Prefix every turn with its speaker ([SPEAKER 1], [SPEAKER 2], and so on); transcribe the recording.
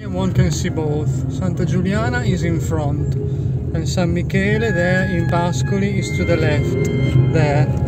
[SPEAKER 1] One can see both. Santa Giuliana is in front and San Michele there in Pascoli is to the left there.